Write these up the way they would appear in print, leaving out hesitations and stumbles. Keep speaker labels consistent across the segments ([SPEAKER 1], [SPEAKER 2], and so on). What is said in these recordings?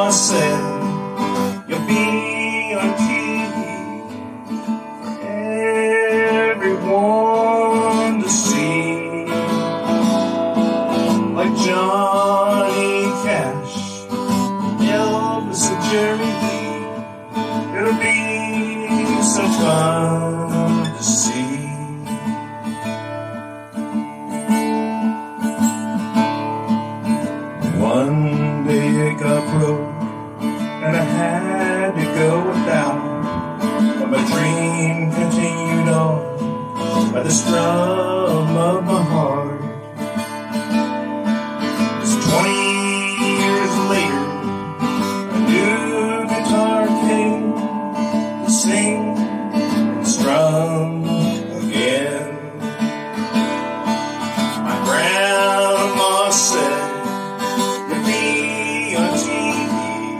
[SPEAKER 1] Grandma said you'll be on TV for everyone to see, like Johnny Cash, Elvis and Jerry Lee. It'll be so fun to see. One day it got broke and I had to go without, but my dream continued on by the strum of my heart. It's 20 years later, a new guitar came to sing and strum again. My grandma said you'll be on TV,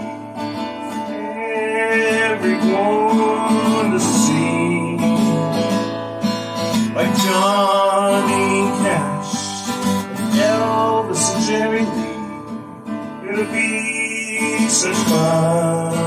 [SPEAKER 1] everyone to see, like Johnny Cash and Elvis and Jerry Lee. It'll be such fun